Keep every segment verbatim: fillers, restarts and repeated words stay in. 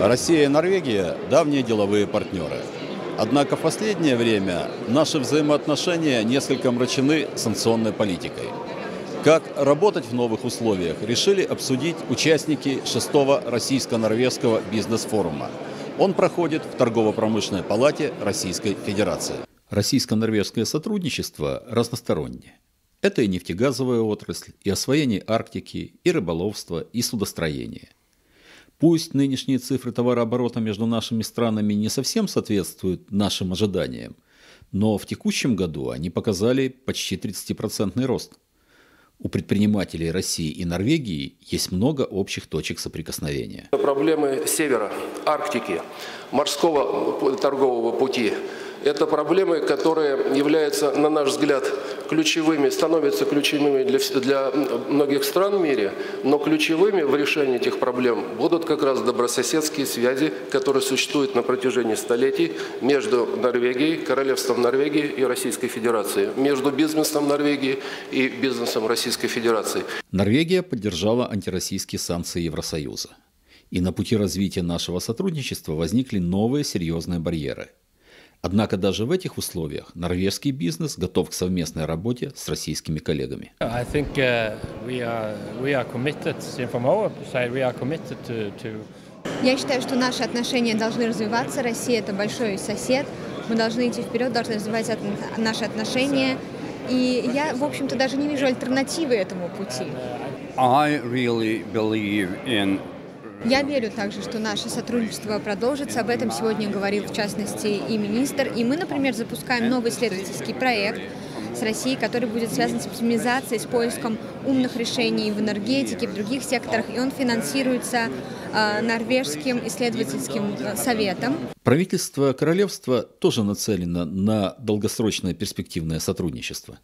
Россия и Норвегия – давние деловые партнеры. Однако в последнее время наши взаимоотношения несколько омрачены санкционной политикой. Как работать в новых условиях, решили обсудить участники шестого российско-норвежского бизнес-форума. Он проходит в торгово-промышленной палате Российской Федерации. Российско-норвежское сотрудничество разностороннее. Это и нефтегазовая отрасль, и освоение Арктики, и рыболовство, и судостроение. Пусть нынешние цифры товарооборота между нашими странами не совсем соответствуют нашим ожиданиям, но в текущем году они показали почти тридцатипроцентный рост. У предпринимателей России и Норвегии есть много общих точек соприкосновения. Проблемы севера, Арктики, морского торгового пути – это проблемы, которые являются, на наш взгляд, ключевыми, становятся ключевыми для, для многих стран в мире, но ключевыми в решении этих проблем будут как раз добрососедские связи, которые существуют на протяжении столетий между Норвегией, Королевством Норвегии и Российской Федерацией, между бизнесом Норвегии и бизнесом Российской Федерации. Норвегия поддержала антироссийские санкции Евросоюза. И на пути развития нашего сотрудничества возникли новые серьезные барьеры. Однако даже в этих условиях норвежский бизнес готов к совместной работе с российскими коллегами. Я считаю, что наши отношения должны развиваться. Россия – это большой сосед. Мы должны идти вперед, должны развивать наши отношения. И я, в общем-то, даже не вижу альтернативы этому пути. I really believe in Я верю также, что наше сотрудничество продолжится. Об этом сегодня говорил, в частности, и министр. И мы, например, запускаем новый исследовательский проект с Россией, который будет связан с оптимизацией, с поиском умных решений в энергетике, в других секторах. И он финансируется э, Норвежским исследовательским советом. Правительство королевства тоже нацелено на долгосрочное перспективное сотрудничество.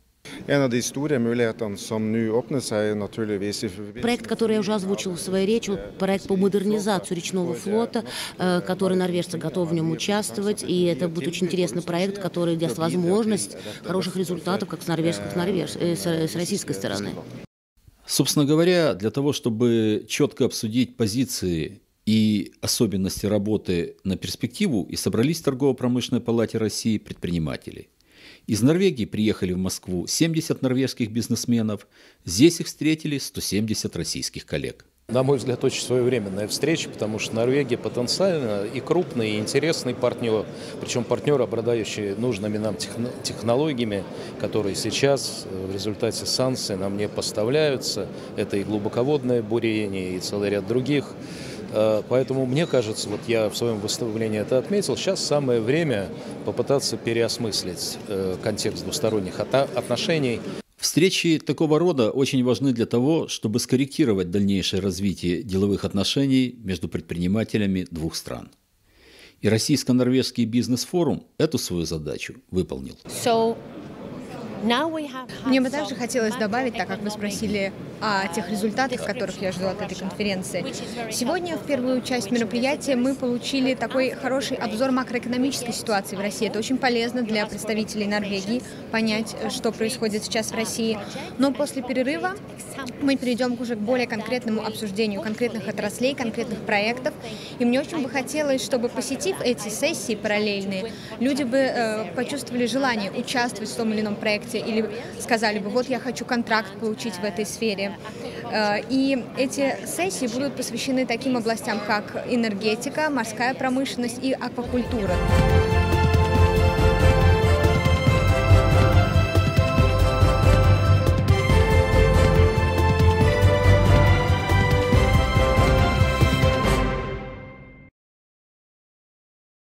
Проект, который я уже озвучил в своей речи, проект по модернизации речного флота, который норвежцы готовы в нем участвовать, и это будет очень интересный проект, который даст возможность хороших результатов как с норвежской, как с, норвеж... с российской стороны. Собственно говоря, для того, чтобы четко обсудить позиции и особенности работы на перспективу, и собрались в торгово-промышленной палате России предприниматели. Из Норвегии приехали в Москву семьдесят норвежских бизнесменов, здесь их встретили сто семьдесят российских коллег. На мой взгляд, очень своевременная встреча, потому что Норвегия потенциально и крупный, и интересный партнер, причем партнер, обладающий нужными нам технологиями, которые сейчас в результате санкций нам не поставляются. Это и глубоководное бурение, и целый ряд других. Поэтому мне кажется, вот я в своем выступлении это отметил, сейчас самое время попытаться переосмыслить контекст двусторонних отношений. Встречи такого рода очень важны для того, чтобы скорректировать дальнейшее развитие деловых отношений между предпринимателями двух стран. И российско-норвежский бизнес-форум эту свою задачу выполнил. Мне бы также хотелось добавить, так как вы спросили о тех результатах, которых я жду от этой конференции. Сегодня в первую часть мероприятия мы получили такой хороший обзор макроэкономической ситуации в России. Это очень полезно для представителей Норвегии понять, что происходит сейчас в России. Но после перерыва мы перейдем уже к более конкретному обсуждению конкретных отраслей, конкретных проектов. И мне очень бы хотелось, чтобы, посетив эти сессии параллельные, люди бы э, почувствовали желание участвовать в том или ином проекте, или сказали бы, вот я хочу контракт получить в этой сфере. И эти сессии будут посвящены таким областям, как энергетика, морская промышленность и аквакультура.